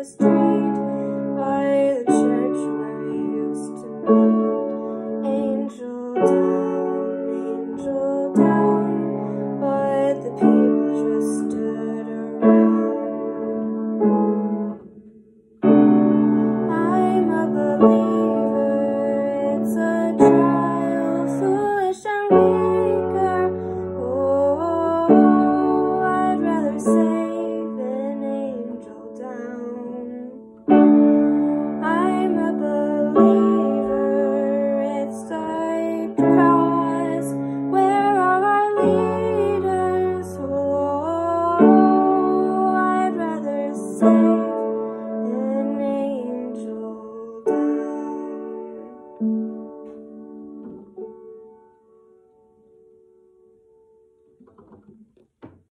street by the church where we used to meet. Angel down, but the people just stood around. I'm a believer.